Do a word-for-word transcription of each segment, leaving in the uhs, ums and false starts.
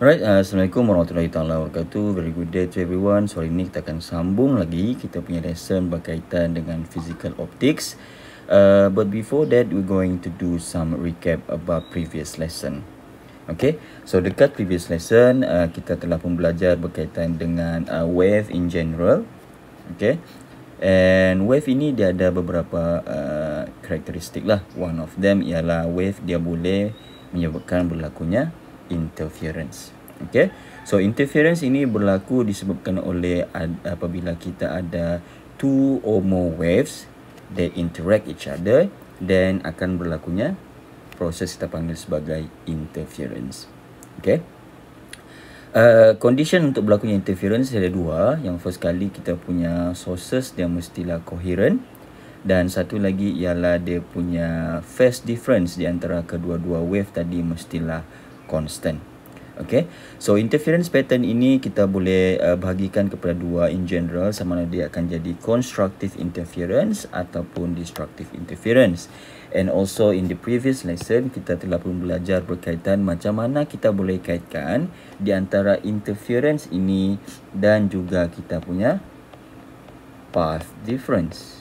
Alright, uh, Assalamualaikum warahmatullahi taala wabarakatuh. Very good day to everyone. So hari ini kita akan sambung lagi kita punya lesson berkaitan dengan physical optics. Uh, but before that, we're going to do some recap about previous lesson. Okay, so dekat previous lesson, uh, kita telah pun belajar berkaitan dengan uh, wave in general. Okay, and wave ini dia ada beberapa uh, karakteristik lah. One of them ialah wave dia boleh menyebabkan berlakunya interference. Okay, so interference ini berlaku disebabkan oleh ad, apabila kita ada two or more waves that interact each other, then akan berlakunya proses kita panggil sebagai interference. Okay, uh, condition untuk berlakunya interference ada dua. Yang first kali kita punya sources dia mestilah coherent, dan satu lagi ialah dia punya phase difference di antara kedua-dua wave tadi mestilah constant. Okay, so interference pattern ini kita boleh uh, bahagikan kepada dua in general, sama ada dia akan jadi constructive interference ataupun destructive interference. And also in the previous lesson kita telah pun belajar berkaitan macam mana kita boleh kaitkan di antara interference ini dan juga kita punya path difference.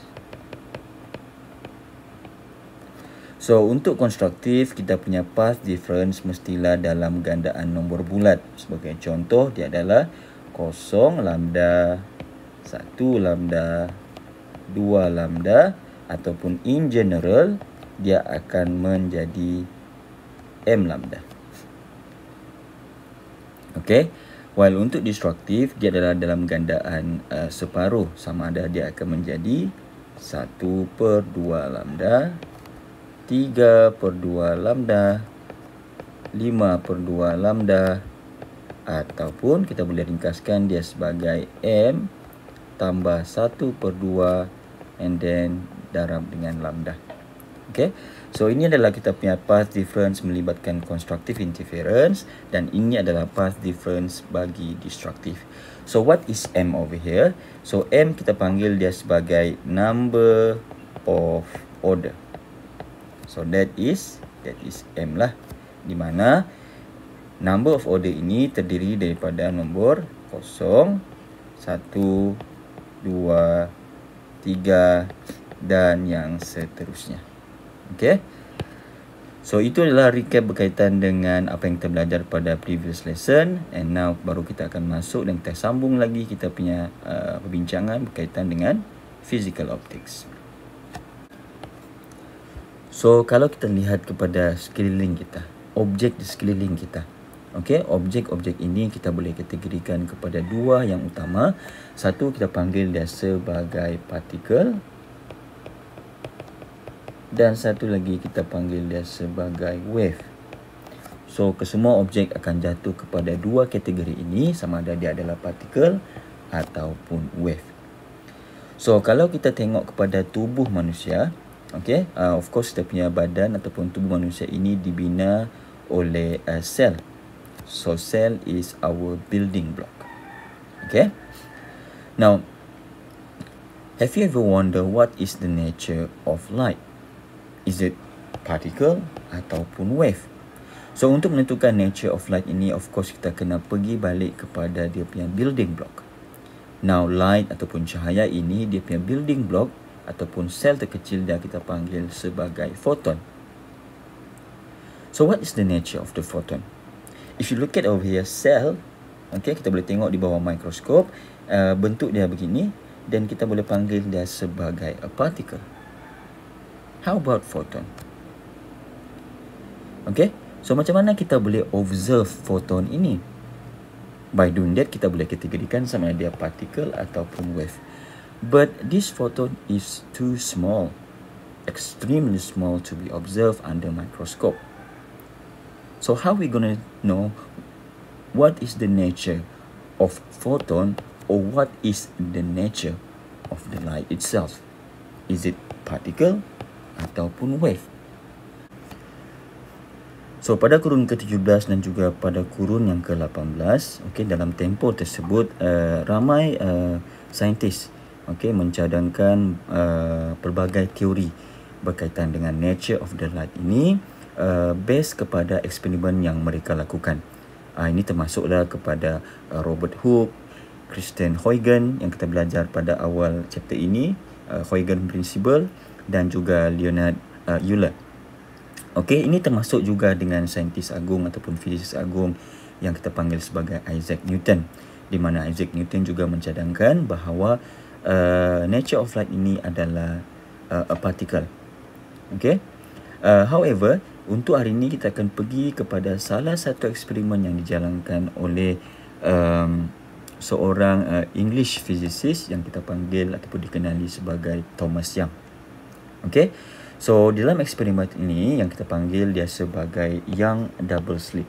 So untuk konstruktif, kita punya path difference mestilah dalam gandaan nombor bulat. Sebagai contoh, dia adalah kosong lambda, satu lambda, dua lambda, ataupun in general dia akan menjadi m lambda. Okay, while untuk destruktif dia adalah dalam gandaan uh, separuh, sama ada dia akan menjadi satu per dua lambda, tiga per dua lambda, lima per dua lambda, ataupun kita boleh ringkaskan dia sebagai M tambah satu per dua and then darab dengan lambda. Okay, so ini adalah kita punya path difference melibatkan constructive interference, dan ini adalah path difference bagi destructive. So what is M over here? So M kita panggil dia sebagai number of order. So that is that is M lah, di mana number of order ini terdiri daripada nombor kosong, satu, dua, tiga dan yang seterusnya. Okay, so itu adalah recap berkaitan dengan apa yang kita belajar pada previous lesson, and now baru kita akan masuk dan kita sambung lagi kita punya uh, perbincangan berkaitan dengan physical optics. So kalau kita lihat kepada sekeliling kita, objek di sekeliling kita, okay, objek-objek ini kita boleh kategorikan kepada dua yang utama. Satu kita panggil dia sebagai partikel, dan satu lagi kita panggil dia sebagai wave. So kesemua objek akan jatuh kepada dua kategori ini, sama ada dia adalah partikel ataupun wave. So kalau kita tengok kepada tubuh manusia, okay, uh, of course kita punya badan ataupun tubuh manusia ini dibina oleh uh, sel. So cell is our building block. Okay, now have you ever wonder what is the nature of light? Is it particle ataupun wave? So untuk menentukan nature of light ini, of course kita kena pergi balik kepada dia punya building block. Now light ataupun cahaya ini dia punya building block ataupun sel terkecil dia kita panggil sebagai photon. So what is the nature of the photon? If you look at over here, cell, okay, kita boleh tengok di bawah mikroskop, uh, bentuk dia begini, dan kita boleh panggil dia sebagai a particle. How about photon? Okay, so macam mana kita boleh observe photon ini? By doing that, kita boleh kategorikan sama ada dia particle ataupun wave. But this photon is too small, extremely small to be observed under microscope. So how we gonna know what is the nature of photon, or what is the nature of the light itself? Is it particle ataupun wave? So pada kurun ke tujuh belas dan juga pada kurun yang ke lapan belas, okay, dalam tempoh tersebut uh, ramai uh, saintis, okay, mencadangkan uh, pelbagai teori berkaitan dengan nature of the light ini uh, based kepada eksperimen yang mereka lakukan. Uh, ini termasuklah kepada uh, Robert Hooke, Christian Huygens yang kita belajar pada awal chapter ini, uh, Huygens Principle, dan juga Leonard uh, Euler. Okey, ini termasuk juga dengan saintis agung ataupun fizikus agung yang kita panggil sebagai Isaac Newton, di mana Isaac Newton juga mencadangkan bahawa uh, nature of light ini adalah uh, a particle. Okey. Uh, however, untuk hari ini kita akan pergi kepada salah satu eksperimen yang dijalankan oleh um, seorang uh, English physicist yang kita panggil ataupun dikenali sebagai Thomas Young. Okey. So, dalam eksperimen ini yang kita panggil dia sebagai Young double slit.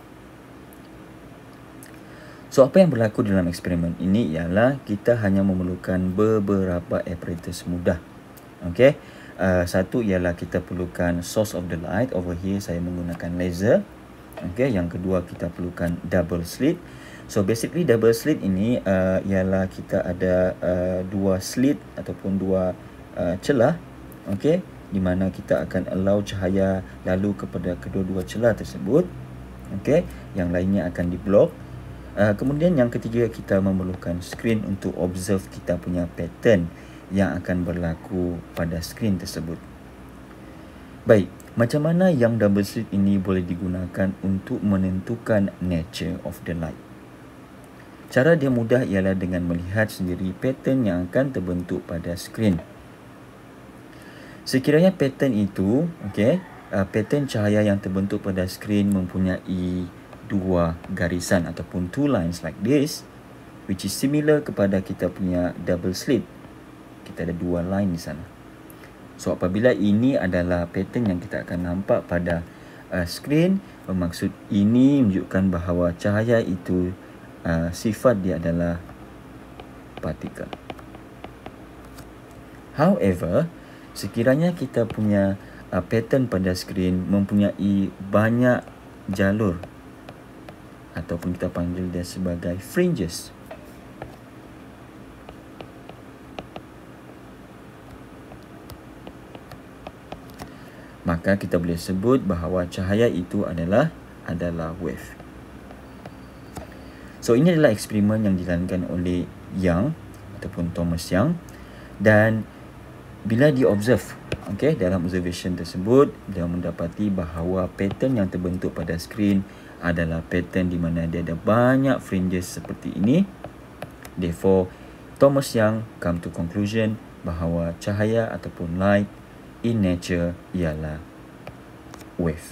So, apa yang berlaku dalam eksperimen ini ialah kita hanya memerlukan beberapa apparatus mudah. Okey. Uh, satu ialah kita perlukan source of the light. Over here saya menggunakan laser. Okey, yang kedua kita perlukan double slit. So basically double slit ini uh, ialah kita ada uh, dua slit ataupun dua uh, celah. Okey, di mana kita akan allow cahaya lalu kepada kedua-dua celah tersebut. Okey, yang lainnya akan diblok. Uh, kemudian yang ketiga kita memerlukan skrin untuk observe kita punya pattern yang akan berlaku pada skrin tersebut. Baik, macam mana yang double slit ini boleh digunakan untuk menentukan nature of the light? Cara dia mudah ialah dengan melihat sendiri pattern yang akan terbentuk pada skrin. Sekiranya pattern itu, okey, uh, pattern cahaya yang terbentuk pada skrin mempunyai dua garisan ataupun two lines like this, which is similar kepada kita punya double slit. Kita ada dua line di sana. So apabila ini adalah pattern yang kita akan nampak pada uh, skrin, bermaksud ini menunjukkan bahawa cahaya itu uh, sifat dia adalah partikel. However, sekiranya kita punya uh, pattern pada skrin mempunyai banyak jalur ataupun kita panggil dia sebagai fringes. Maka kita boleh sebut bahawa cahaya itu adalah adalah wave. So ini adalah eksperimen yang dilakukan oleh Young ataupun Thomas Young, dan bila diobserve, okey, dalam observation tersebut dia mendapati bahawa pattern yang terbentuk pada skrin adalah pattern di mana dia ada banyak fringes seperti ini. Therefore, Thomas Young come to conclusion bahawa cahaya ataupun light in nature ialah wave.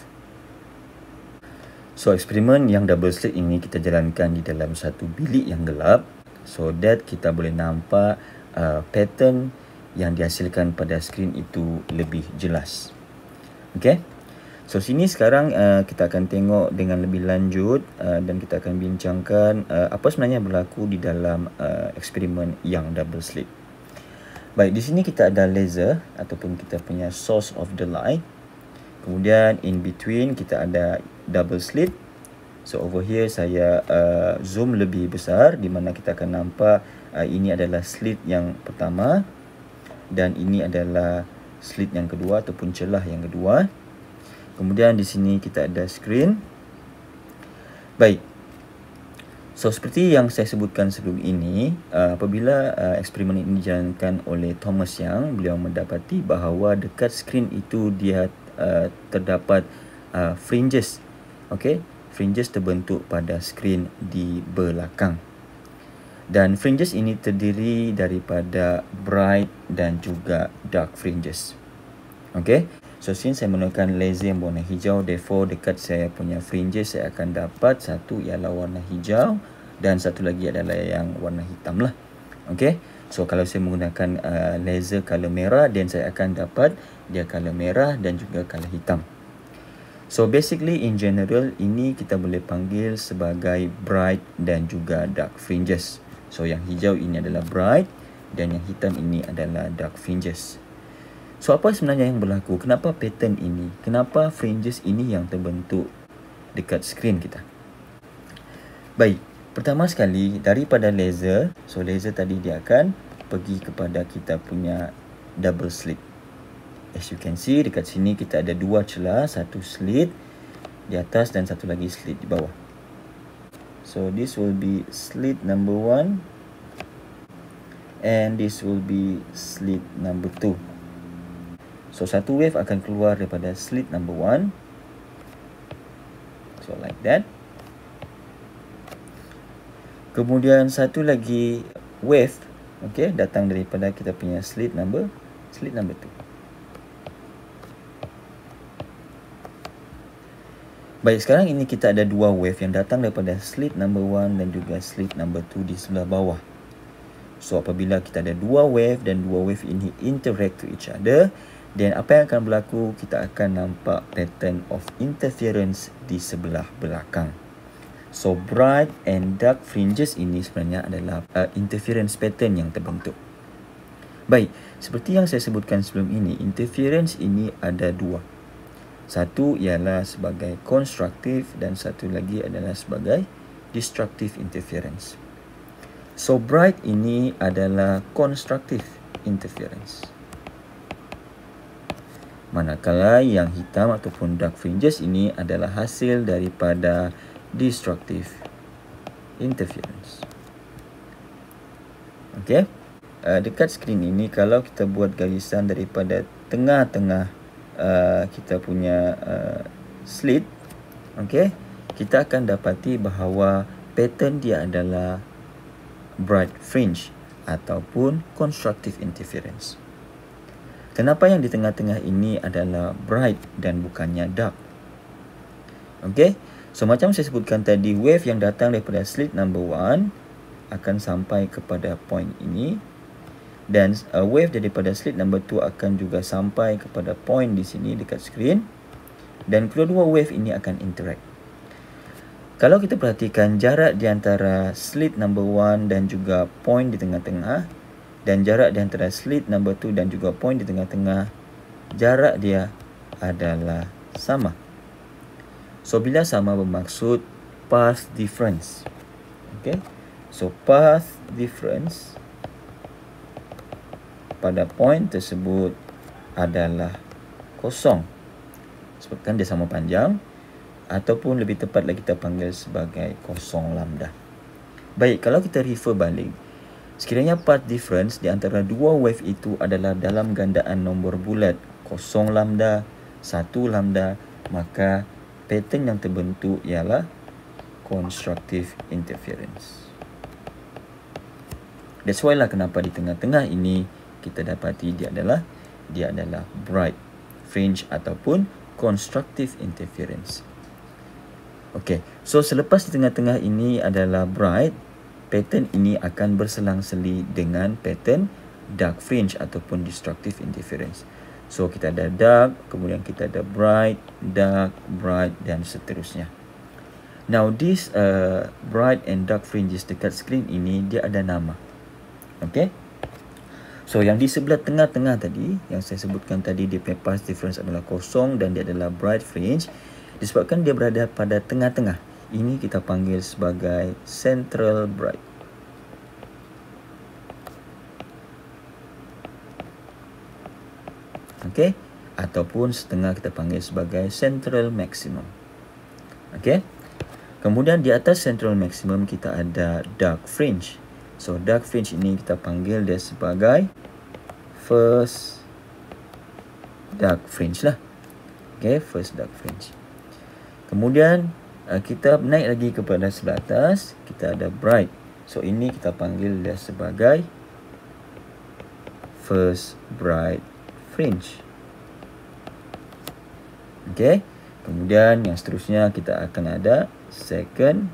So eksperimen yang double slit ini kita jalankan di dalam satu bilik yang gelap, so that kita boleh nampak uh, pattern yang dihasilkan pada skrin itu lebih jelas. Okey. So sini sekarang uh, kita akan tengok dengan lebih lanjut uh, dan kita akan bincangkan uh, apa sebenarnya berlaku di dalam uh, eksperimen yang double slit. Baik, di sini kita ada laser ataupun kita punya source of the light. Kemudian in between kita ada double slit. So over here saya uh, zoom lebih besar di mana kita akan nampak uh, ini adalah slit yang pertama dan ini adalah slit yang kedua ataupun celah yang kedua. Kemudian di sini kita ada skrin. Baik. So seperti yang saya sebutkan sebelum ini, uh, apabila uh, eksperimen ini dijalankan oleh Thomas Young, beliau mendapati bahawa dekat skrin itu dia uh, terdapat uh, fringes. Okey, fringes terbentuk pada skrin di belakang. Dan fringes ini terdiri daripada bright dan juga dark fringes. Okey. So since saya menggunakan laser yang warna hijau, therefore dekat saya punya fringes saya akan dapat satu ialah warna hijau dan satu lagi adalah yang warna hitam lah. Okey. So kalau saya menggunakan uh, laser color merah, then saya akan dapat dia color merah dan juga color hitam. So basically in general ini kita boleh panggil sebagai bright dan juga dark fringes. So yang hijau ini adalah bright dan yang hitam ini adalah dark fringes. So apa sebenarnya yang berlaku? Kenapa pattern ini? Kenapa fringes ini yang terbentuk dekat skrin kita? Baik, pertama sekali daripada laser. So laser tadi dia akan pergi kepada kita punya double slit. As you can see dekat sini kita ada dua celah, satu slit di atas dan satu lagi slit di bawah. So this will be slit number one, and this will be slit number two. So satu wave akan keluar daripada slit number one. So like that. Kemudian satu lagi wave, okay, datang daripada kita punya slit number slit number two. Baik, sekarang ini kita ada dua wave yang datang daripada slit number one dan juga slit number two di sebelah bawah. So apabila kita ada dua wave dan dua wave ini interact to each other, dan apa yang akan berlaku, kita akan nampak pattern of interference di sebelah belakang. So bright and dark fringes ini sebenarnya adalah uh, interference pattern yang terbentuk. Baik, seperti yang saya sebutkan sebelum ini, interference ini ada dua. Satu ialah sebagai constructive dan satu lagi adalah sebagai destructive interference. So bright ini adalah constructive interference. Manakala yang hitam ataupun dark fringes ini adalah hasil daripada destructive interference. Okey. Uh, dekat skrin ini kalau kita buat garisan daripada tengah-tengah uh, kita punya uh, slit, okey, kita akan dapati bahawa pattern dia adalah bright fringe ataupun constructive interference. Kenapa yang di tengah-tengah ini adalah bright dan bukannya dark? Okey. So macam saya sebutkan tadi, wave yang datang daripada slit number one akan sampai kepada point ini, dan uh, wave daripada slit number two akan juga sampai kepada point di sini dekat skrin, dan kedua-dua wave ini akan interact. Kalau kita perhatikan jarak di antara slit number one dan juga point di tengah-tengah, dan jarak di antara slit number two dan juga point di tengah-tengah, jarak dia adalah sama. So bila sama bermaksud path difference. Okay. So path difference pada point tersebut adalah kosong, sebabkan dia sama panjang, ataupun lebih tepatlah kita panggil sebagai kosong lambda. Baik, kalau kita refer balik, sekiranya path difference di antara dua wave itu adalah dalam gandaan nombor bulat kosong lambda, satu lambda, maka pattern yang terbentuk ialah constructive interference. That's why lah kenapa di tengah-tengah ini kita dapati dia adalah dia adalah bright fringe ataupun constructive interference. Okey, so selepas di tengah-tengah ini adalah bright, pattern ini akan berselang-seli dengan pattern dark fringe ataupun destructive interference. So kita ada dark, kemudian kita ada bright, dark, bright dan seterusnya. Now this uh, bright and dark fringes dekat skrin ini dia ada nama. Okey. So yang di sebelah tengah-tengah tadi yang saya sebutkan tadi, dia punya path difference adalah kosong dan dia adalah bright fringe. Disebabkan dia berada pada tengah-tengah, ini kita panggil sebagai central bright. Okey, ataupun setengah kita panggil sebagai central maximum. Okey. Kemudian di atas central maximum kita ada dark fringe. So dark fringe ini kita panggil dia sebagai first dark fringe lah. Okay, first dark fringe. Kemudian uh, kita naik lagi kepada sebelah atas, kita ada bright. So ini kita panggil dia sebagai first bright fringe. Okay. Kemudian yang seterusnya kita akan ada second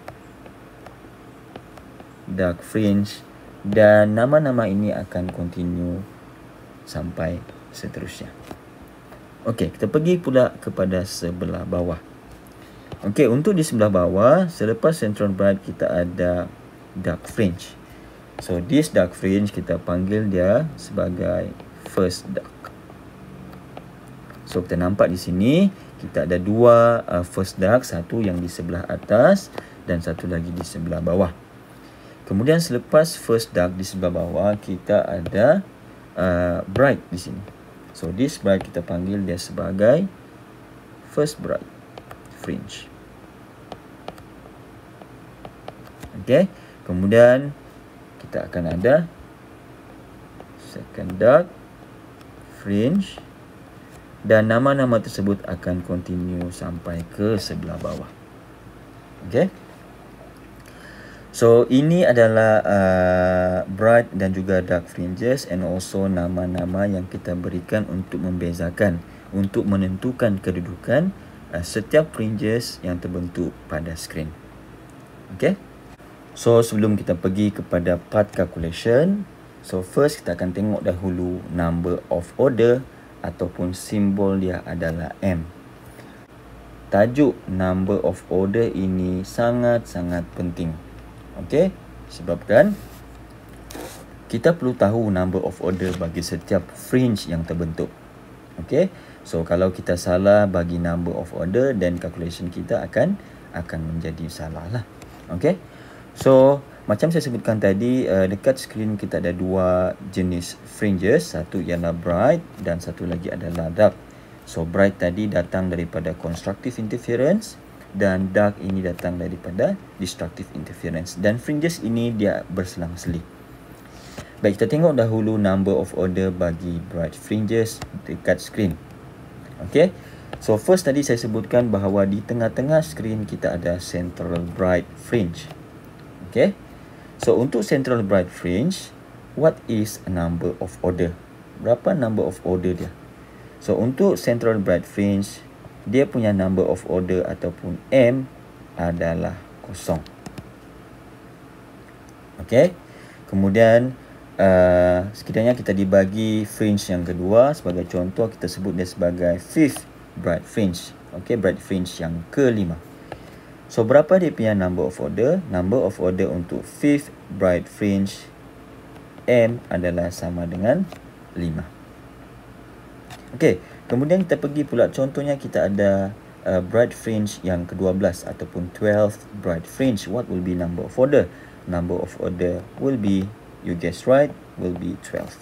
dark fringe, dan nama-nama ini akan continue sampai seterusnya. Okey, kita pergi pula kepada sebelah bawah. Okey, untuk di sebelah bawah, selepas central bright kita ada dark fringe. So this dark fringe kita panggil dia sebagai first dark. So kita nampak di sini kita ada dua uh, first dark, satu yang di sebelah atas dan satu lagi di sebelah bawah. Kemudian selepas first dark di sebelah bawah kita ada uh, bright di sini. So this bright kita panggil dia sebagai first bright fringe. Okay, kemudian kita akan ada second dark fringe dan nama-nama tersebut akan continue sampai ke sebelah bawah. Okay, so ini adalah uh, bright dan juga dark fringes and also nama-nama yang kita berikan untuk membezakan, untuk menentukan kedudukan uh, setiap fringes yang terbentuk pada skrin. Okay, so sebelum kita pergi kepada part calculation, so first kita akan tengok dahulu number of order ataupun simbol dia adalah M. Tajuk number of order ini sangat-sangat penting. Okey, sebabkan kita perlu tahu number of order bagi setiap fringe yang terbentuk. Okey, so kalau kita salah bagi number of order, then calculation kita akan akan menjadi salah lah. Okey, so macam saya sebutkan tadi, uh, dekat skrin kita ada dua jenis fringes. Satu ialah bright dan satu lagi adalah dark. So bright tadi datang daripada constructive interference dan dark ini datang daripada destructive interference. Dan fringes ini dia berselang-seli. Baik, kita tengok dahulu number of order bagi bright fringes dekat skrin. Okay, so first tadi saya sebutkan bahawa di tengah-tengah skrin kita ada central bright fringe. Okay, so untuk central bright fringe, what is a number of order? Berapa number of order dia? So untuk central bright fringe, dia punya number of order ataupun M adalah kosong. Okay, kemudian uh, sekiranya kita dibagi fringe yang kedua, sebagai contoh kita sebut dia sebagai fifth bright fringe. Okay, bright fringe yang kelima. So berapa dia punya number of order? Number of order untuk fifth bright fringe M adalah sama dengan lima. Okey, kemudian kita pergi pula, contohnya kita ada uh, bright fringe yang kedua belas ataupun twelfth bright fringe. What will be number of order? Number of order will be, you guess right, will be twelve.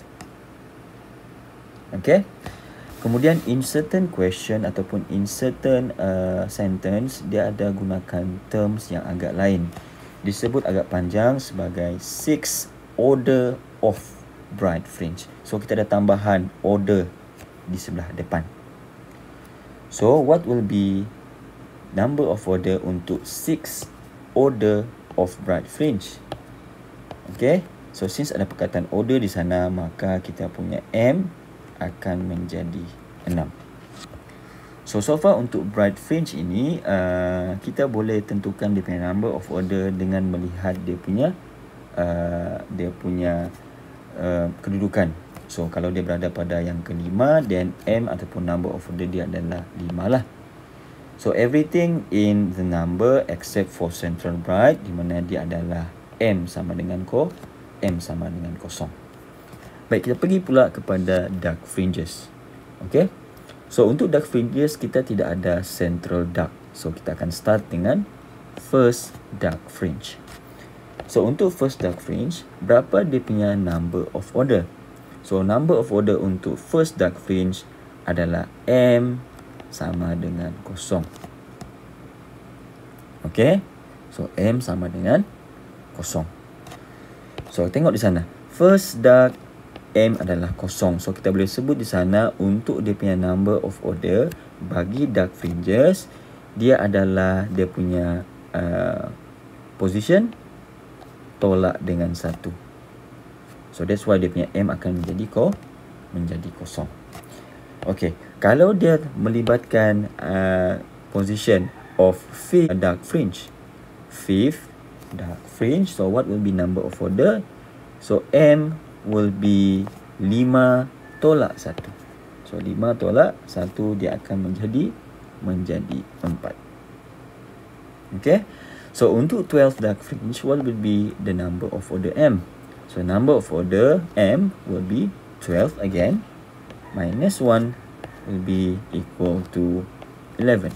Okey. Kemudian in certain question ataupun in certain uh, sentence, dia ada gunakan terms yang agak lain. Disebut agak panjang sebagai six order of bright fringe. So kita ada tambahan order di sebelah depan. So what will be number of order untuk six order of bright fringe? Okay, so since ada perkataan order di sana, maka kita punya M akan menjadi enam. So, so far untuk bright fringe ini, uh, kita boleh tentukan dia punya number of order dengan melihat dia punya uh, dia punya uh, kedudukan. So, kalau dia berada pada yang kelima, then M ataupun number of order dia adalah lima lah. So, everything in the number except for central bright, di mana dia adalah M sama dengan ko, M sama dengan kosong. Baik, kita pergi pula kepada dark fringes. Okay, so untuk dark fringes kita tidak ada central dark. So kita akan start dengan first dark fringe. So untuk first dark fringe, berapa dia punya number of order? So number of order untuk first dark fringe adalah M sama dengan kosong. Okay, so M sama dengan kosong. So tengok di sana, first dark M adalah kosong. So kita boleh sebut di sana untuk dia punya number of order bagi dark fringes, dia adalah dia punya uh, position tolak dengan satu. So that's why dia punya M akan menjadi ko menjadi kosong. Okay, kalau dia melibatkan uh, position of fifth dark fringe, fifth dark fringe, so what will be number of order? So M will be lima tolak satu. So lima tolak satu, dia akan menjadi menjadi empat. Okay, so untuk twelve dark fringe, what will be the number of order M? So number of order M will be twelve again, minus one will be equal to eleven.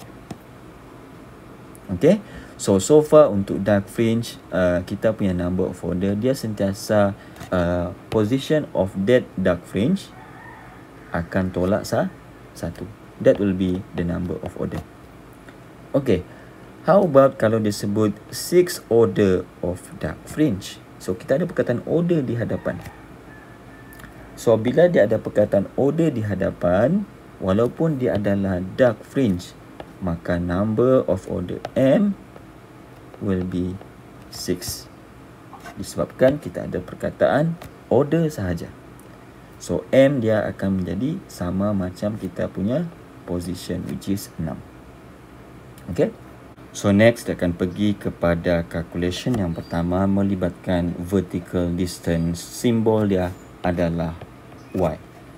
Okay, so so far untuk dark fringe, uh, kita punya number of order dia sentiasa uh, position of that dark fringe akan tolak sah, satu. That will be the number of order. Okay, How about kalau disebut six order of dark fringe? So kita ada perkataan order di hadapan. So bila dia ada perkataan order di hadapan, walaupun dia adalah dark fringe, maka number of order M will be six. Disebabkan kita ada perkataan order sahaja. So M dia akan menjadi sama macam kita punya position, which is enam. Okay. So next akan pergi kepada calculation yang pertama melibatkan vertical distance. Simbol dia adalah Y.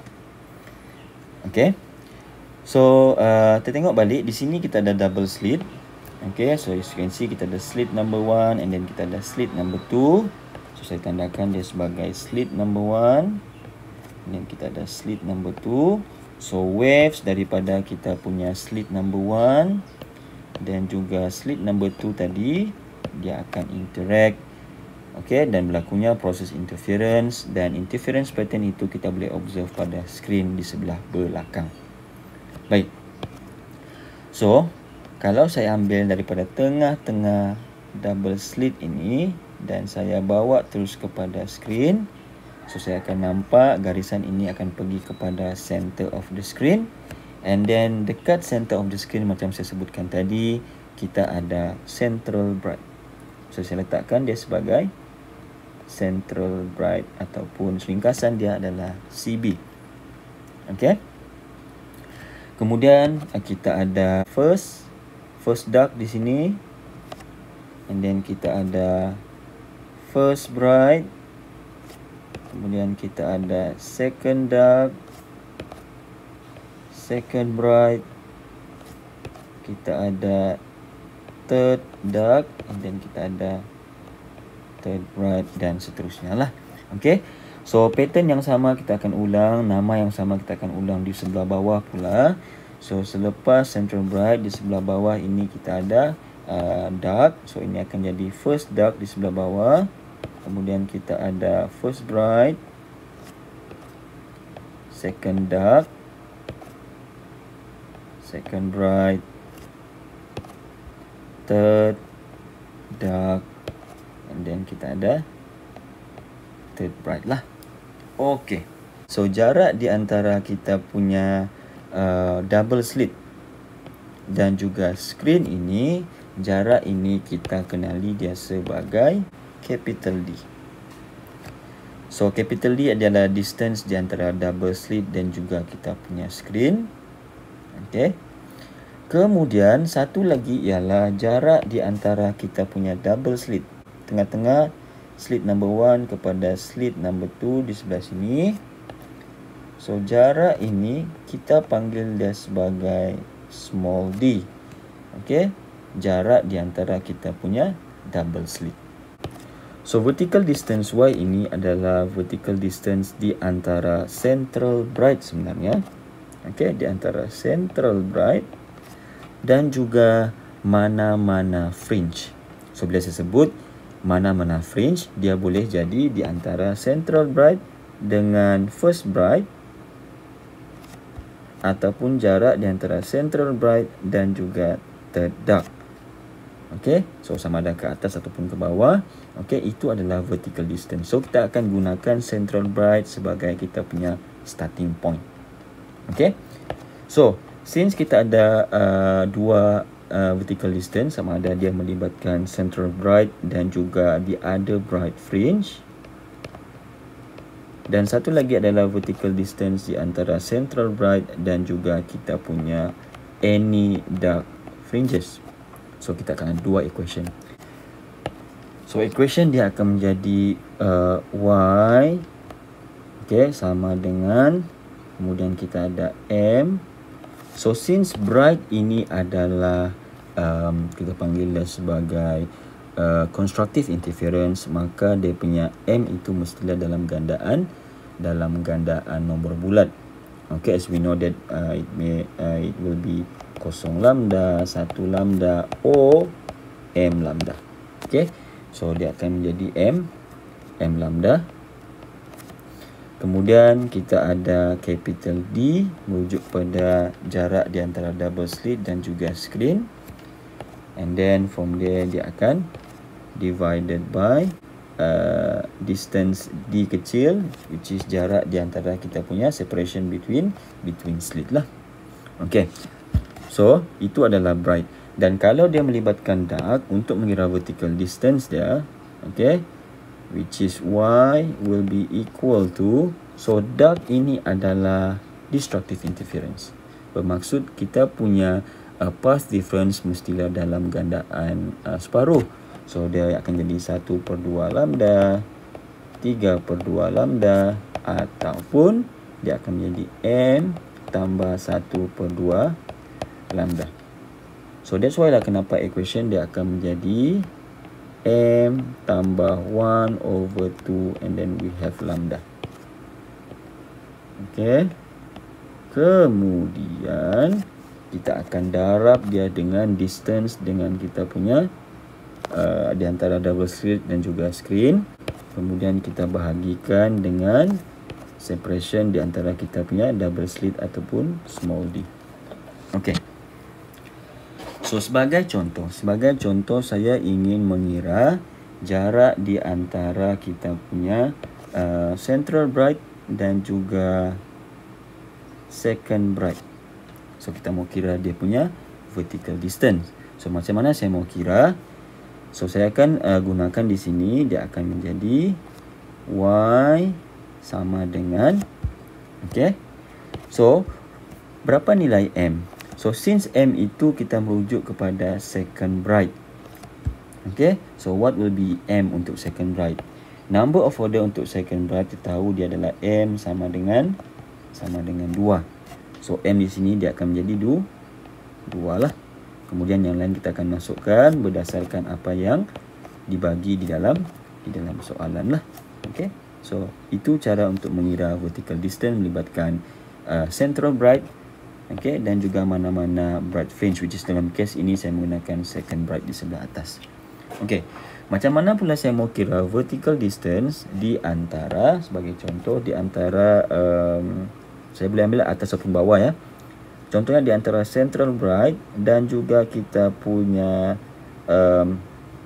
Okay. So uh, kita tengok balik di sini kita ada double slit. Okay, so as you can see kita ada slit number one and then kita ada slit number two. So saya tandakan dia sebagai slit number one. And then kita ada slit number two. So waves daripada kita punya slit number one dan juga slit number two tadi, dia akan interact. Okay, dan berlakunya proses interference, dan interference pattern itu kita boleh observe pada skrin di sebelah belakang. Baik. So, kalau saya ambil daripada tengah-tengah double slit ini dan saya bawa terus kepada skrin, so saya akan nampak garisan ini akan pergi kepada center of the screen. And then dekat center of the screen macam saya sebutkan tadi, kita ada central bright. So saya letakkan dia sebagai central bright ataupun ringkasan dia adalah C B. Okay. Kemudian kita ada first first dark di sini. And then kita ada first bright. Kemudian kita ada second dark, second bright, kita ada third dark, and then kita ada third bright dan seterusnya lah. Okay, so pattern yang sama kita akan ulang, nama yang sama kita akan ulang di sebelah bawah pula. So selepas central bright di sebelah bawah ini kita ada uh, dark, so ini akan jadi first dark di sebelah bawah. Kemudian kita ada first bright, second dark, second bright, third dark, and then kita ada third bright lah. Okay. So jarak di antara kita punya uh, double slit dan juga screen ini, jarak ini kita kenali dia sebagai capital D. So capital D adalah distance di antara double slit dan juga kita punya screen. Okay. Kemudian satu lagi ialah jarak di antara kita punya double slit. Tengah-tengah slit number one kepada slit number two di sebelah sini. So jarak ini kita panggil dia sebagai small d. Okay. Jarak di antara kita punya double slit. So vertical distance Y ini adalah vertical distance di antara central bright sebenarnya. Okay, di antara central bright dan juga mana-mana fringe. So bila saya sebut mana-mana fringe, dia boleh jadi di antara central bright dengan first bright, ataupun jarak di antara central bright dan juga third dark. Okay, so sama ada ke atas ataupun ke bawah. Okay, itu adalah vertical distance. So kita akan gunakan central bright sebagai kita punya starting point. Okay, so since kita ada uh, dua uh, vertical distance, sama ada dia melibatkan central bright dan juga the other bright fringe, dan satu lagi adalah vertical distance di antara central bright dan juga kita punya any dark fringes. So kita akan ada dua equation. So equation dia akan menjadi uh, Y, okay, sama dengan, kemudian kita ada M. So since bright ini adalah um, kita panggil dia sebagai uh, constructive interference, maka dia punya M itu mestilah dalam gandaan dalam gandaan nombor bulat. Okay, as we know that uh, it may uh, it will be kosong lambda, satu lambda, O, M lambda. Okay, so dia akan menjadi M, M lambda. Kemudian kita ada capital D merujuk pada jarak di antara double slit dan juga screen. and then from there dia akan divided by uh, distance d kecil, which is jarak di antara kita punya separation between between slit lah. Okay, so itu adalah bright. Dan kalau dia melibatkan dark, untuk mengira vertical distance dia, okay, which is y will be equal to, so dark ini adalah destructive interference. Bermaksud kita punya uh, path difference mestilah dalam gandaan uh, separuh. So dia akan jadi satu per dua lambda, tiga per dua lambda, ataupun dia akan menjadi m tambah satu per dua lambda. So that's why lah kenapa equation dia akan menjadi m tambah one over two, and then we have lambda. Okay. Kemudian kita akan darab dia dengan distance dengan kita punya Uh, di antara double slit dan juga screen. Kemudian kita bahagikan dengan separation di antara kita punya double slit ataupun small d. Okey. So sebagai contoh, sebagai contoh saya ingin mengira jarak di antara kita punya uh, central bright dan juga second bright. So kita mau kira dia punya vertical distance. So macam mana saya mau kira? So saya akan uh, gunakan di sini, dia akan menjadi y sama dengan, okay. So berapa nilai m? So since m itu kita merujuk kepada second bright, okay. So what will be m untuk second bright? Number of order untuk second bright kita tahu dia adalah m sama dengan sama dengan dua. So m di sini dia akan menjadi dua lah. Kemudian yang lain kita akan masukkan berdasarkan apa yang dibagi di dalam di dalam soalan lah. Okay. So itu cara untuk mengira vertical distance melibatkan uh, central bright, okay, dan juga mana-mana bright fringe, which is dalam case ini saya menggunakan second bright di sebelah atas. Okay. Macam mana pula saya mau kira vertical distance di antara, sebagai contoh, di antara um, saya boleh ambil atas ataupun bawah ya. Contohnya di antara central bright dan juga kita punya um,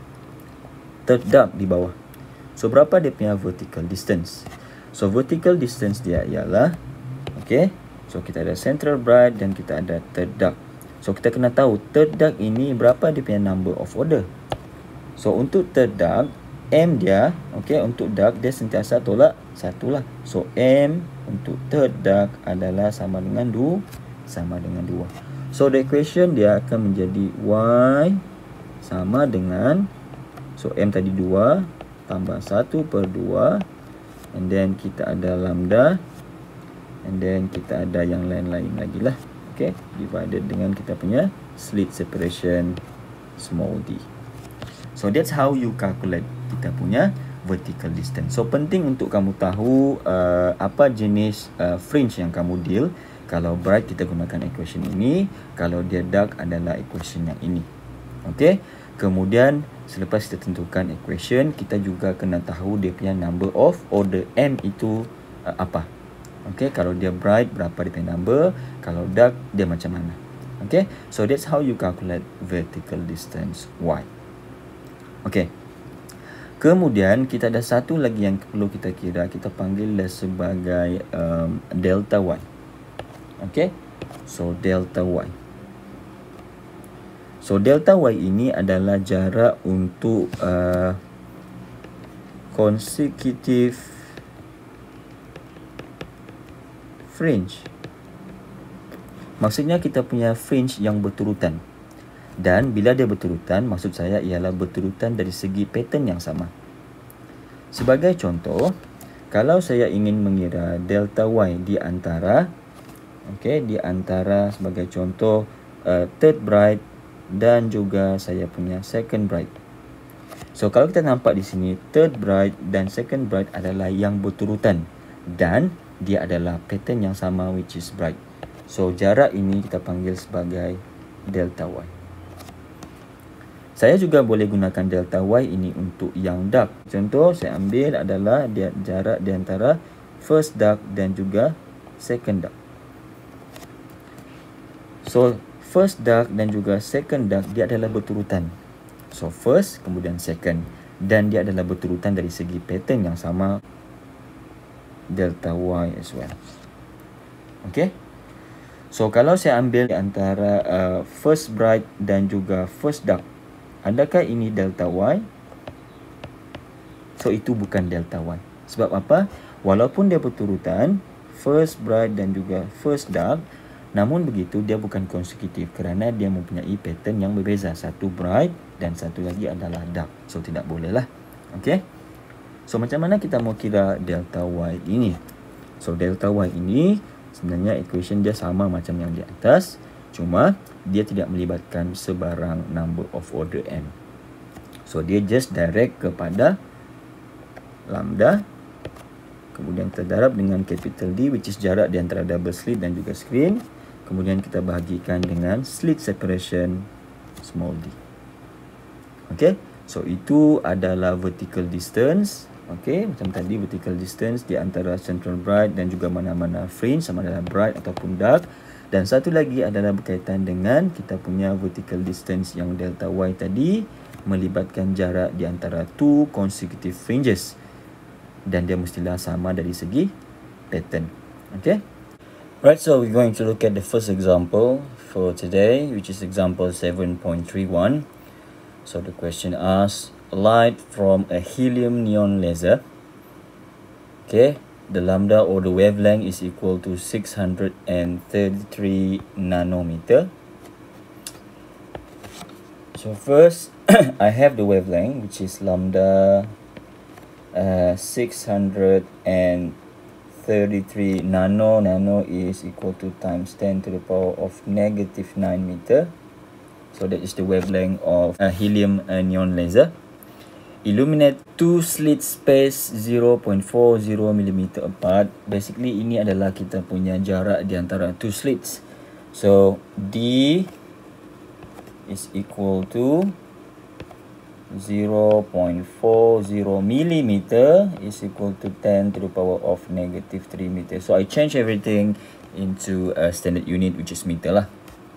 third dark di bawah. So berapa dia punya vertical distance? So vertical distance dia ialah, okay, so kita ada central bright dan kita ada third dark. So kita kena tahu third dark ini berapa dia punya number of order. So untuk third dark, m dia, okay, untuk dark dia sentiasa tolak satu lah. So m untuk third dark adalah sama dengan dua. Sama dengan dua. So the equation dia akan menjadi y sama dengan, so m tadi dua tambah satu per dua, and then kita ada lambda, and then kita ada yang lain-lain lagi lah. Okay, divided dengan kita punya slit separation small d. So that's how you calculate kita punya vertical distance. So penting untuk kamu tahu uh, apa jenis uh, fringe yang kamu deal. Kalau bright kita gunakan equation ini, kalau dia dark adalah equation yang ini. Okey. Kemudian selepas kita tentukan equation, kita juga kena tahu dia punya number of order m itu uh, apa. Okey, kalau dia bright berapa dia punya number, kalau dark dia macam mana. Okey. So that's how you calculate vertical distance y. Okey. Kemudian kita ada satu lagi yang perlu kita kira, kita panggil sebagai um, delta y. Okay, so delta y. So delta y ini adalah jarak untuk uh, consecutive fringe. Maksudnya kita punya fringe yang berturutan. Dan bila dia berturutan, maksud saya ialah berturutan dari segi pattern yang sama. Sebagai contoh, kalau saya ingin mengira delta y di antara, okey, di antara sebagai contoh uh, third bright dan juga saya punya second bright. So kalau kita nampak di sini third bright dan second bright adalah yang berturutan dan dia adalah pattern yang sama, which is bright. So jarak ini kita panggil sebagai delta y. Saya juga boleh gunakan delta y ini untuk yang dark. Contoh saya ambil adalah dia jarak di antara first dark dan juga second dark. So first dark dan juga second dark dia adalah berturutan. So first kemudian second, dan dia adalah berturutan dari segi pattern yang sama, delta Y as well. Okay. So kalau saya ambil antara uh, first bright dan juga first dark, adakah ini delta Y? So itu bukan delta Y. Sebab apa? Walaupun dia berturutan, first bright dan juga first dark, namun begitu dia bukan konsekutif kerana dia mempunyai pattern yang berbeza. Satu bright dan satu lagi adalah dark. So tidak boleh lah. Okay. So macam mana kita mau kira delta Y ini? So delta Y ini sebenarnya equation dia sama macam yang di atas, cuma dia tidak melibatkan sebarang number of order m. So dia just direct kepada lambda, kemudian kita darab dengan capital D, which is jarak di antara double slit dan juga screen. Kemudian kita bahagikan dengan slit separation small d. Okay, so itu adalah vertical distance. Okay, macam tadi vertical distance di antara central bright dan juga mana-mana fringe, sama ada bright ataupun dark. Dan satu lagi adalah berkaitan dengan kita punya vertical distance yang delta Y tadi, melibatkan jarak di antara two consecutive fringes. Dan dia mestilah sama dari segi pattern. Okay. Right, so we're going to look at the first example for today, which is example seven point three one. So the question asks, light from a helium neon laser. Okay, the lambda or the wavelength is equal to six hundred thirty-three nanometer. So first, I have the wavelength, which is lambda uh, six hundred thirty-three nano. Nano is equal to times ten to the power of negative nine meter. So that is the wavelength of a helium uh, neon laser. Illuminate two slit space zero point four zero millimeter apart. Basically ini adalah kita punya jarak di antara two slits. So D is equal to zero point four zero millimeter is equal to ten to the power of negative three meter. So I change everything into a standard unit, which is meter lah.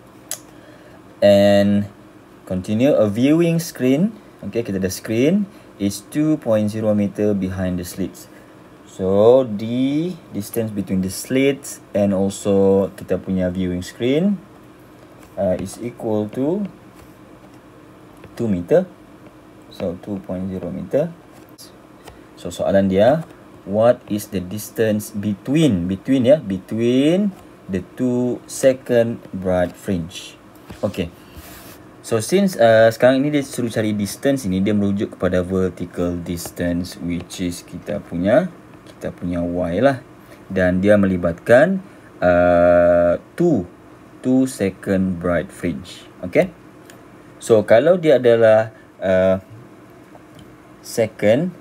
And continue, a viewing screen. Okay, kita ada screen is two point zero meter behind the slits. So the distance between the slits and also kita punya viewing screen uh, is equal to two meter. So two point zero meter. So soalan dia, what is the distance between between ya between the two second bright fringe? Okay. So since uh, sekarang ini dia suruh cari distance ini, dia merujuk kepada vertical distance, which is kita punya kita punya Y lah, dan dia melibatkan uh, two two second bright fringe. Okay. So kalau dia adalah uh, second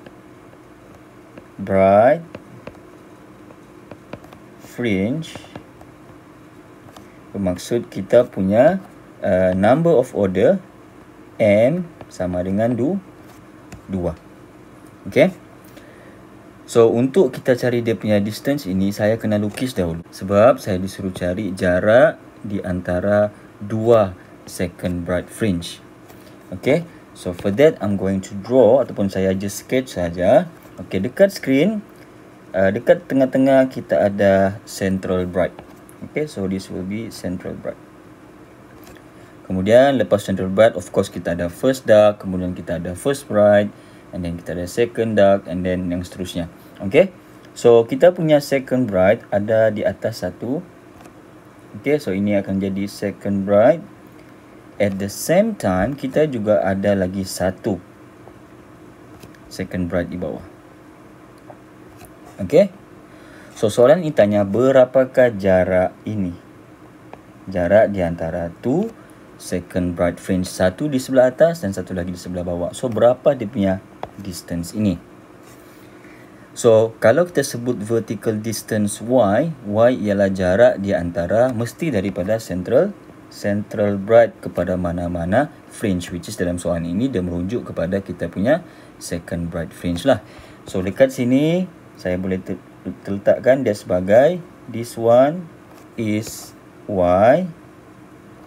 bright fringe, bermaksud kita punya Uh, number of order M sama dengan dua. Okay. So untuk kita cari dia punya distance ini, saya kena lukis dahulu. Sebab saya disuruh cari jarak di antara dua second bright fringe. Okay. So for that I'm going to draw, ataupun saya just sketch saja. Okay, dekat screen, uh, dekat tengah-tengah kita ada central bright. Okay, so this will be central bright. Kemudian lepas central bright, of course kita ada first dark, kemudian kita ada first bright, and then kita ada second dark, and then yang seterusnya. Okay, so kita punya second bright ada di atas satu. Okay, so ini akan jadi second bright. At the same time, kita juga ada lagi satu second bright di bawah. Okay, so soalan ini tanya berapakah jarak ini? Jarak di antara two second bright fringe, satu di sebelah atas dan satu lagi di sebelah bawah. So berapa dia punya distance ini? So kalau kita sebut vertical distance Y, Y ialah jarak di antara, mesti daripada central central bright kepada mana-mana fringe, which is dalam soalan ini dia merujuk kepada kita punya second bright fringe lah. So dekat sini saya boleh letakkan dia sebagai this one is Y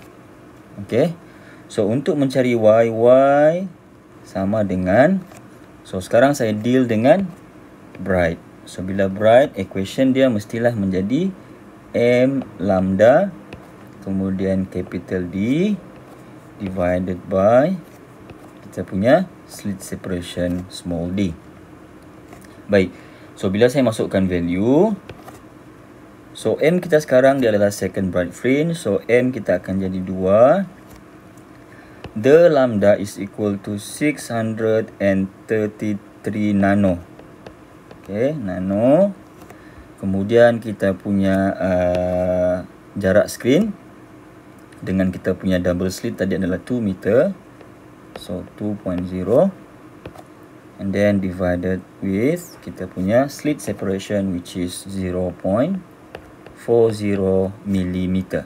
Okay. So untuk mencari y, y sama dengan, so sekarang saya deal dengan bright. So bila bright, equation dia mestilah menjadi m lambda kemudian capital D divided by kita punya slit separation small d. Baik, so bila saya masukkan value, so M kita sekarang dia adalah second bright fringe, so M kita akan jadi dua. The lambda is equal to six hundred thirty-three nano. Okay, nano. Kemudian kita punya uh, jarak screen dengan kita punya double slit tadi adalah two meter. So two point zero. And then divided with kita punya slit separation which is zero point four zero millimeter.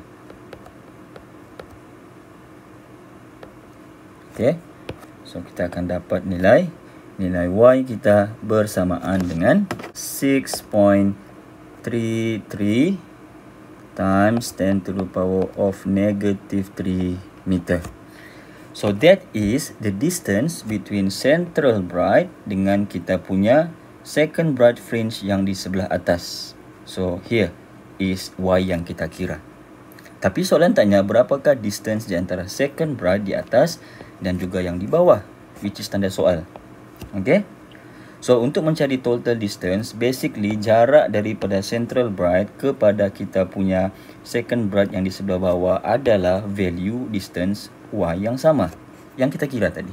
Okay. So kita akan dapat nilai nilai y kita bersamaan dengan six point three three times ten to the power of negative three meter. So that is the distance between central bright dengan kita punya second bright fringe yang di sebelah atas. So here is y yang kita kira. Tapi soalan tanya berapakah distance di antara second bright di atas dan juga yang di bawah, which is tanda soal. Okay. So untuk mencari total distance, basically jarak daripada central bright kepada kita punya second bright yang di sebelah bawah adalah value distance y yang sama yang kita kira tadi.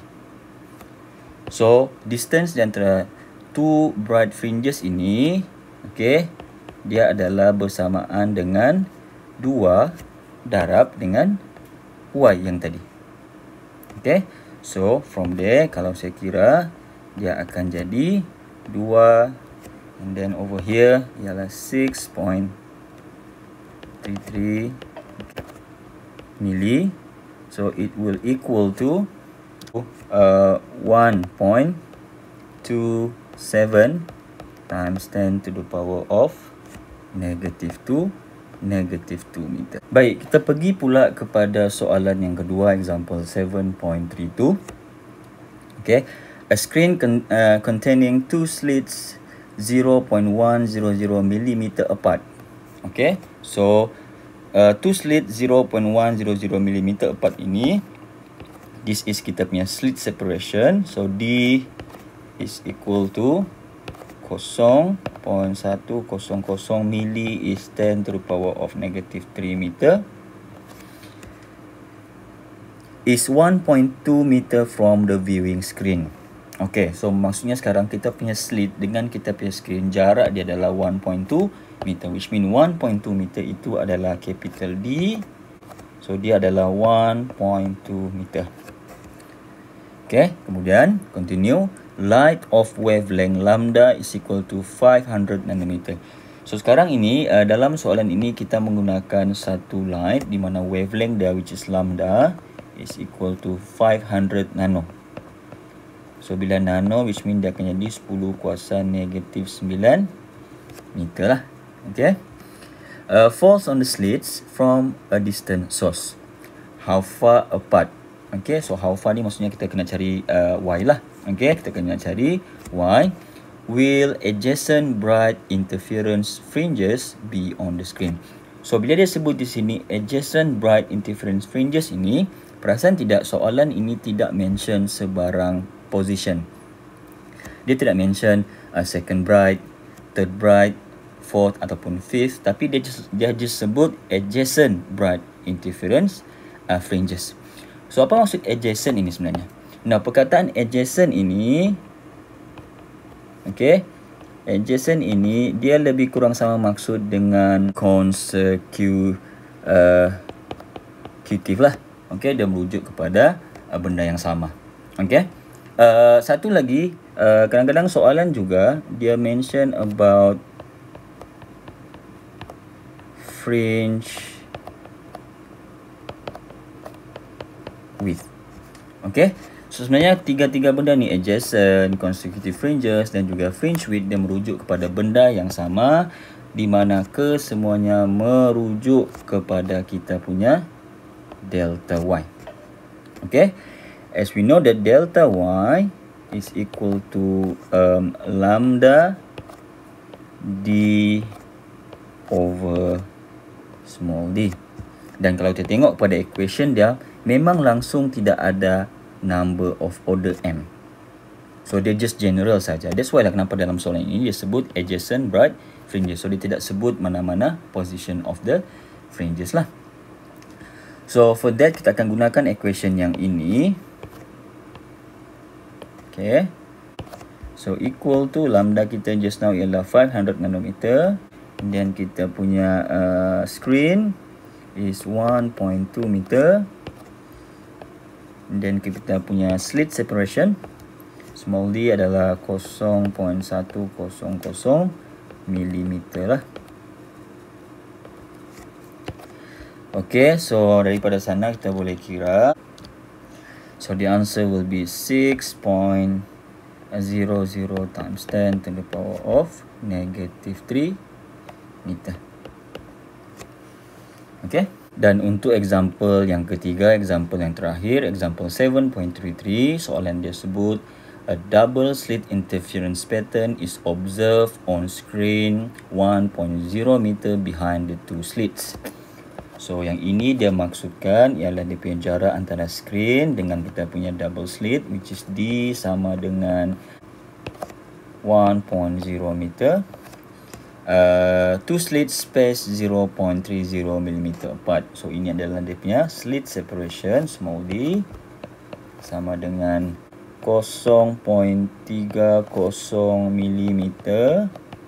So distance di antara two bright fringes ini, okay, dia adalah bersamaan dengan dua darab dengan y yang tadi. Okay, so from there kalau saya kira dia akan jadi dua, and then over here ialah six point three three milli. So it will equal to uh, one point two seven times ten to the power of negative two negative two meter. Baik, kita pergi pula kepada soalan yang kedua, example seven point three two. Okay, a screen con uh, containing two slits zero point one zero zero millimeter apart. Okay, so uh, two slits zero point one zero zero millimeter apart ini, this is kita punya slit separation. So D is equal to zero point one zero zero milli is ten to the power of negative three meter, is one point two meter from the viewing screen. Okay, so maksudnya sekarang kita punya slit dengan kita punya screen, jarak dia adalah one point two meter, which mean one point two meter itu adalah capital D. So dia adalah one point two meter. Okay, kemudian continue. Light of wavelength lambda is equal to five hundred nanometer. So sekarang ini uh, dalam soalan ini kita menggunakan satu light di mana wavelength dia which is lambda is equal to five hundred nano. So bila nano which mean dia akan jadi sepuluh kuasa negatif sembilan meter lah. Okay. Uh, falls on the slits from a distant source. How far apart? Okay, so how far ni maksudnya kita kena cari uh, y lah. Okay, kita kena cari y. Will adjacent bright interference fringes be on the screen? So bila dia sebut di sini adjacent bright interference fringes ini, perasan tidak soalan ini tidak mention sebarang position. Dia tidak mention uh, second bright, third bright, fourth ataupun fifth, tapi dia just, dia just sebut adjacent bright interference uh, fringes. So apa maksud adjacent ini sebenarnya? Nah, perkataan adjacent ini, okay, adjacent ini dia lebih kurang sama maksud dengan consecutive uh, lah. Okay, dia merujuk kepada uh, benda yang sama. Okay, uh, satu lagi, uh, kadang-kadang soalan juga dia mention about fringe width. Okay, so sebenarnya tiga-tiga benda ni, adjacent, consecutive fringes dan juga fringe width, dia merujuk kepada benda yang sama, di mana kesemuanya merujuk kepada kita punya delta y. Okay, as we know that delta y is equal to um, lambda d over small d. Dan kalau kita tengok pada equation dia, memang langsung tidak ada number of order m. So dia just general saja. That's why lah kenapa dalam soalan ini dia sebut adjacent bright fringes. So dia tidak sebut mana-mana position of the fringes lah. So for that kita akan gunakan equation yang ini. Okay. So equal to lambda kita just now ialah five hundred nanometer. And then kita punya uh, screen is one point two meter. And then kita punya slit separation, small d adalah zero point one zero zero milimeter lah. Okay, so daripada sana kita boleh kira. So the answer will be six point zero zero times ten to the power of negative three meter. Okay. Dan untuk example yang ketiga, example yang terakhir, example seven point three three, soalan dia sebut a double slit interference pattern is observed on screen one point zero meter behind the two slits. So yang ini dia maksudkan ialah dia punya jarak antara screen dengan kita punya double slit, which is D sama dengan one point zero meter. Uh, two slits space zero point three zero milimeter apart. So ini adalah dia punya slit separation, small d sama dengan zero point tiga zero milimeter.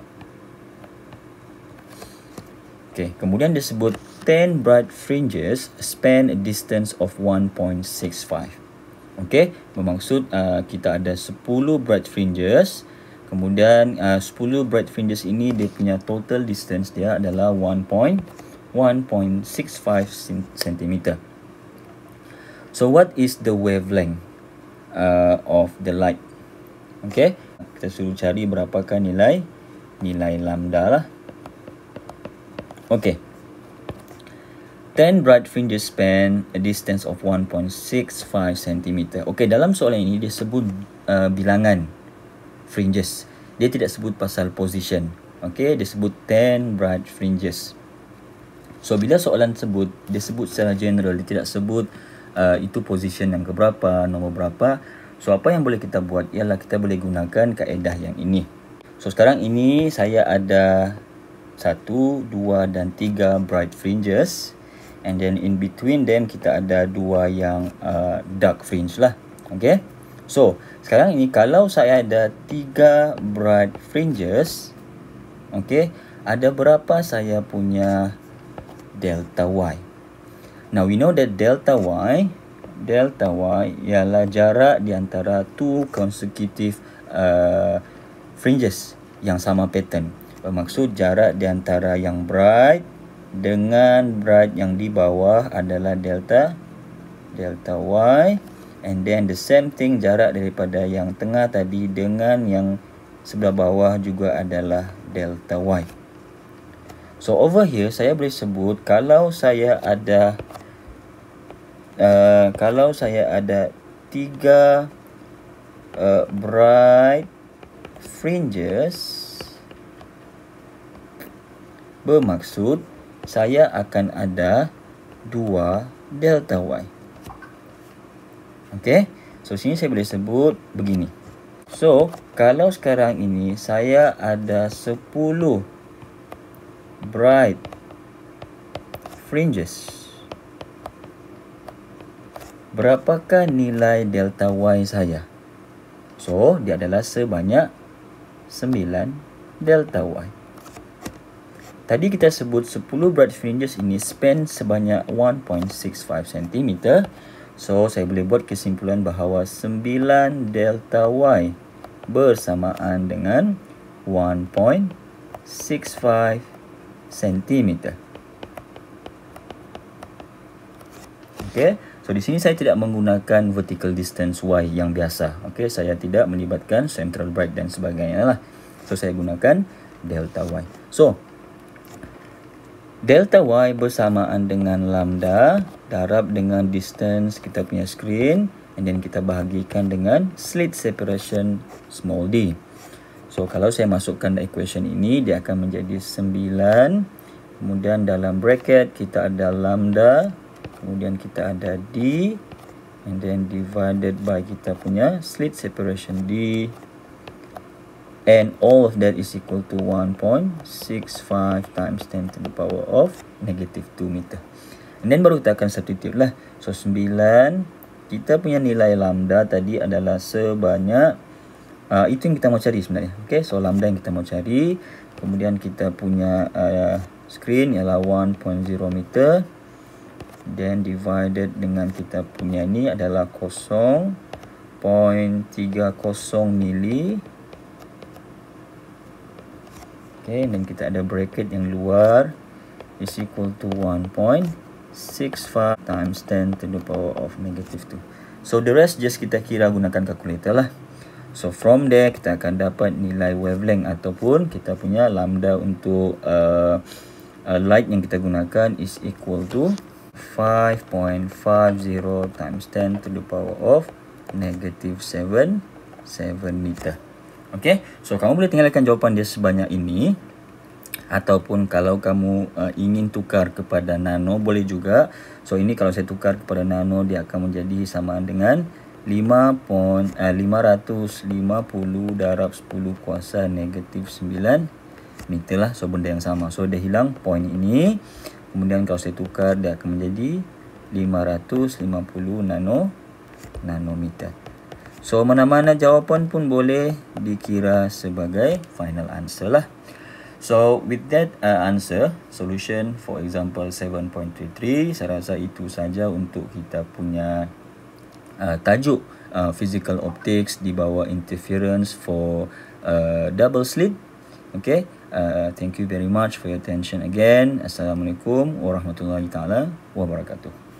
Okay, kemudian dia sebut ten bright fringes span a distance of one point six five. Okay, bermaksud uh, kita ada sepuluh bright fringes. Kemudian uh, sepuluh bright fringes ini dia punya total distance dia adalah one point six five centimeter. So what is the wavelength uh, of the light? Okay, kita suruh cari berapakah nilai nilai lambda lah. Okay, ten bright fringes span a distance of one point six five centimeter. Okay, dalam soalan ini dia sebut uh, bilangan fringes. Dia tidak sebut pasal position. Okay, dia sebut ten bright fringes. So bila soalan sebut, dia sebut secara general, dia tidak sebut uh, itu position yang keberapa, nombor berapa. So apa yang boleh kita buat ialah kita boleh gunakan kaedah yang ini. So sekarang ini saya ada satu, dua dan tiga bright fringes. And then in between them kita ada dua yang uh, dark fringe lah. Okay. So, sekarang ini kalau saya ada tiga bright fringes, okay, ada berapa saya punya delta y? Now, we know that delta y, delta y ialah jarak di antara two consecutive uh, fringes yang sama pattern. Bermaksud jarak di antara yang bright dengan bright yang di bawah adalah delta, delta y. And then the same thing, jarak daripada yang tengah tadi dengan yang sebelah bawah juga adalah delta y. So over here saya boleh sebut kalau saya ada uh, kalau saya ada tiga uh, bright fringes, bermaksud saya akan ada dua delta y. Okay, so sini saya boleh sebut begini. So, kalau sekarang ini saya ada sepuluh bright fringes, berapakah nilai delta y saya? So, dia adalah sebanyak sembilan delta y. Tadi kita sebut sepuluh bright fringes ini span sebanyak one point six five centimeter. So, saya boleh buat kesimpulan bahawa sembilan delta y bersamaan dengan one point six five centimeter. Okay, so di sini saya tidak menggunakan vertical distance y yang biasa. Okay, saya tidak melibatkan central bright dan sebagainya lah. So, saya gunakan delta y. So, Delta Y bersamaan dengan lambda darab dengan distance kita punya screen, and then kita bahagikan dengan slit separation small d. So kalau saya masukkan equation ini, dia akan menjadi sembilan. Kemudian dalam bracket kita ada lambda, kemudian kita ada d, and then divided by kita punya slit separation d, and all of that is equal to one point six five times ten to the power of negative two meter. And then baru kita akan substitute lah. So sembilan, kita punya nilai lambda tadi adalah sebanyak, uh, itu yang kita mau cari sebenarnya. Okay, so lambda yang kita mau cari. Kemudian kita punya uh, screen ialah one point zero meter. Then divided dengan kita punya ni adalah zero point tiga zero mili. Okay, dan kita ada bracket yang luar is equal to one point six five times ten to the power of negative two. So the rest just kita kira gunakan kalkulator lah. So from there kita akan dapat nilai wavelength ataupun kita punya lambda untuk uh, uh, light yang kita gunakan is equal to five point five zero times ten to the power of negative seven meter. Okay, so kamu boleh tinggalkan jawapan dia sebanyak ini, ataupun kalau kamu uh, ingin tukar kepada nano boleh juga. So ini kalau saya tukar kepada nano, dia akan menjadi sama dengan lima ratus lima puluh darab sepuluh kuasa negatif sembilan meter lah. So benda yang sama, so dia hilang point ini. Kemudian kalau saya tukar, dia akan menjadi lima ratus lima puluh nano nanometer. So mana-mana jawapan pun boleh dikira sebagai final answer lah. So with that uh, answer, solution for example seven point three three, saya rasa itu saja untuk kita punya uh, tajuk uh, physical optics di bawah interference for uh, double slit. Okay, uh, thank you very much for your attention again. Assalamualaikum warahmatullahi taala wabarakatuh.